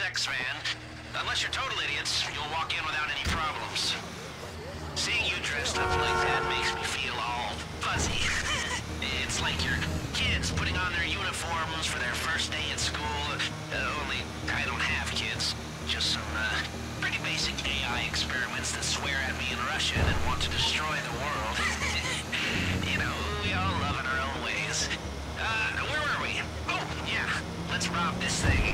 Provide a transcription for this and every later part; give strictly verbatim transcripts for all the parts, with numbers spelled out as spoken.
sex van. Unless you're total idiots, you'll walk in without any problems. Seeing you dressed up like that makes me feel all fuzzy. It's like your kids putting on their uniforms for their first day at school. Uh, only I don't have kids. Just some uh, pretty basic A I experiments that swear at me in Russian and want to destroy the world. You know, we all love in our own ways. Uh, where were we? Oh, yeah. Let's rob this thing.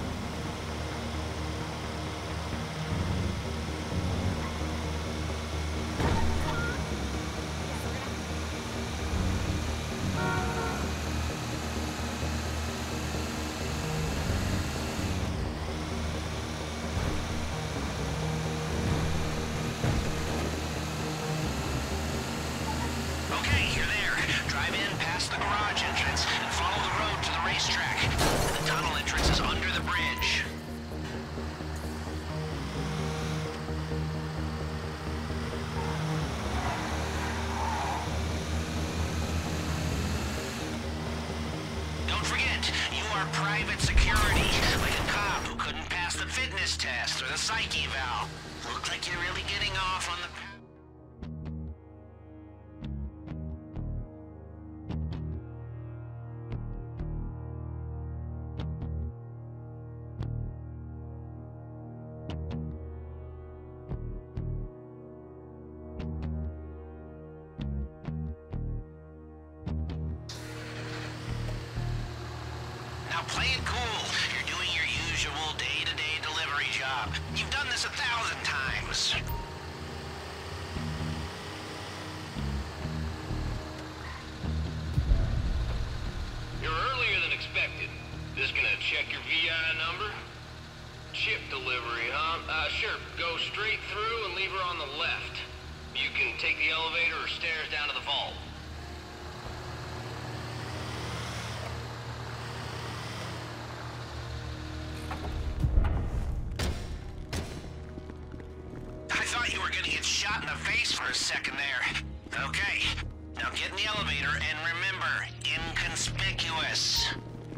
Private security, like a cop who couldn't pass the fitness test or the psych eval. Look like you're really getting off on the... Now play it cool. You're doing your usual day-to-day delivery job. You've done this a thousand times. You're earlier than expected. Just gonna check your V I number? Chip delivery, huh? Uh, sure. Go straight through and leave her on the left. You can take the elevator or stairs down to the vault. You were gonna get shot in the face for a second there. Okay, now get in the elevator and remember, inconspicuous.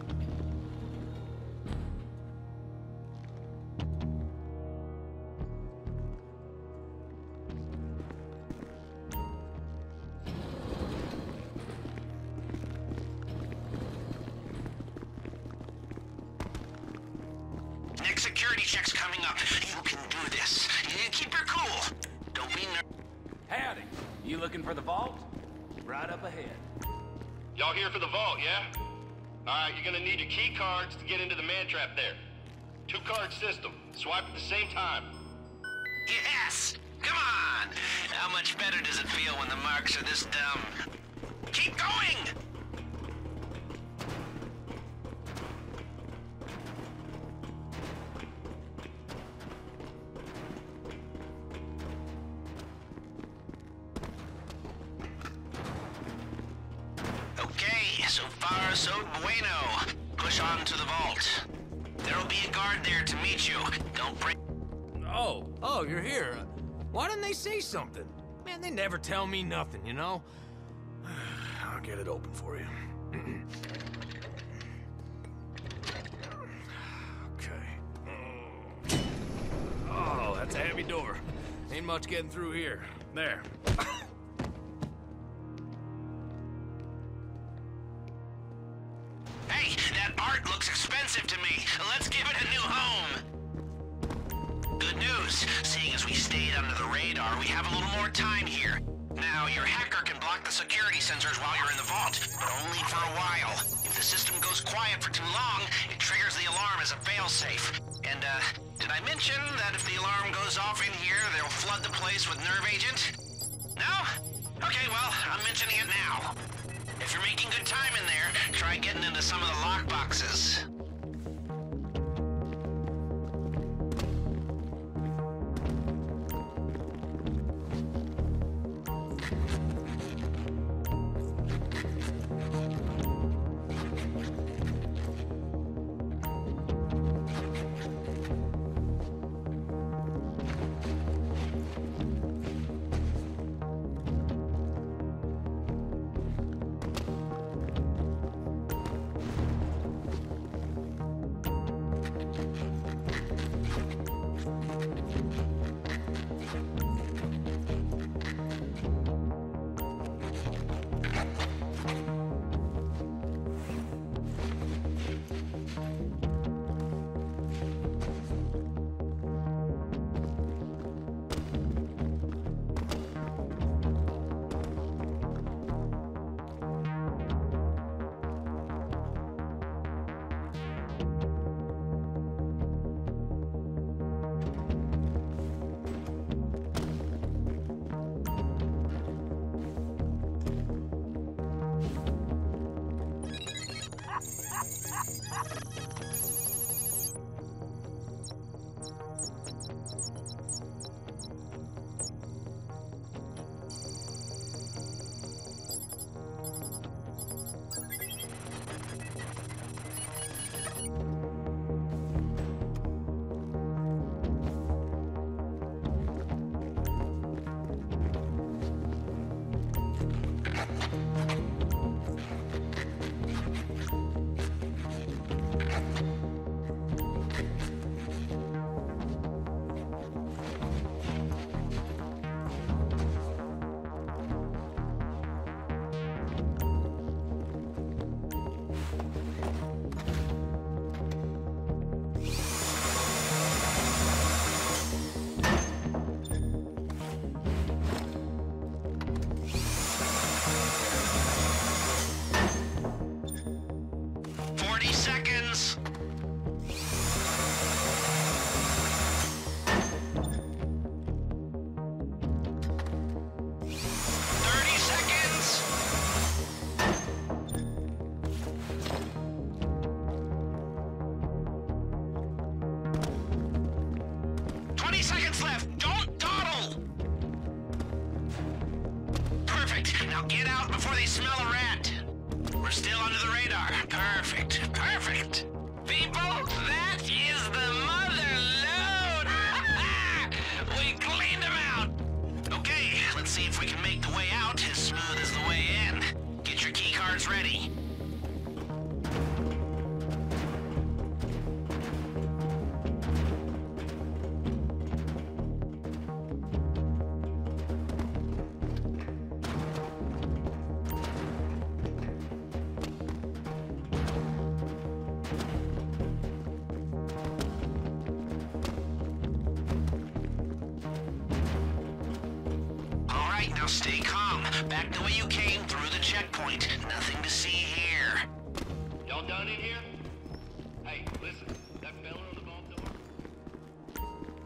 Next security check's coming up. You can do this. You keep your cool. Don't be ner- Howdy. You looking for the vault? Right up ahead. Y'all here for the vault, yeah? Alright, you're gonna need your key cards to get into the man trap there. Two card system. Swipe at the same time. Yes! Come on! How much better does it feel when the marks are this dumb? Keep going! Okay, so far so bueno. Push on to the vault. There'll be a guard there to meet you. Don't break... Oh, oh, you're here. Why didn't they say something? Man, they never tell me nothing, you know? I'll get it open for you. Okay. Oh, that's a heavy door. Ain't much getting through here. There. Hey, that art looks expensive to me. Let's give it a new home. Good news. Seeing as we stayed under the radar, we have a little more time here. Now, your hacker can block the security sensors while you're in the vault, but only for a while. If the system goes quiet for too long, it triggers the alarm as a failsafe. And, uh, did I mention that if the alarm goes off in here, they'll flood the place with nerve agent? No? Okay, well, I'm mentioning it now. If you're making good time in there, try getting into some of the lockboxes. Get out before they smell a rat. We're still under the radar. Perfect. Perfect. People, that is the mother load. We cleaned them out. Okay, let's see if we can make the way out as smooth as the way in. Get your key cards ready. Now stay calm. Back the way you came, through the checkpoint. Nothing to see here. Y'all done in here? Hey, listen. That fella on the vault door?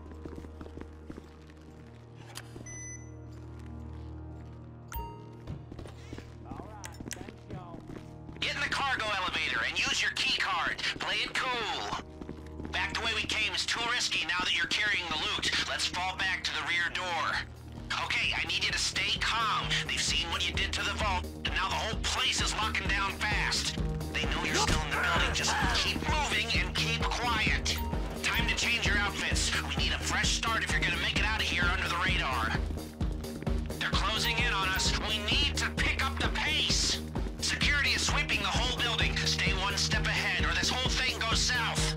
Get in the cargo elevator and use your key card. Play it cool. Back the way we came is too risky now that you're carrying the loot. Let's fall back to the rear door. Okay, I need you to stay calm. They've seen what you did to the vault, and now the whole place is locking down fast. They know you're still in the building. Just keep moving and keep quiet. Time to change your outfits. We need a fresh start if you're gonna make it out of here under the radar. They're closing in on us. We need to pick up the pace. Security is sweeping the whole building. Stay one step ahead, or this whole thing goes south.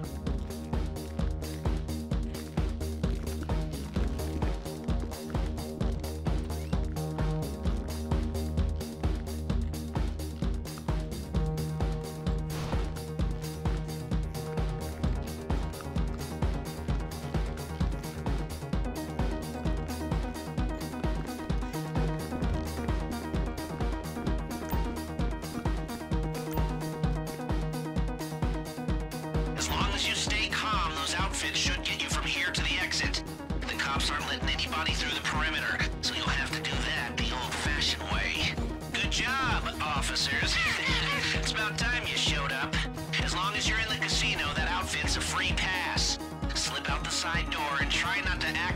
As long as you stay calm, those outfits should get you from here to the exit. The cops aren't letting anybody through the perimeter, so you'll have to do that the old-fashioned way. Good job, officers. It's about time you showed up. As long as you're in the casino, that outfit's a free pass. Slip out the side door and try not to act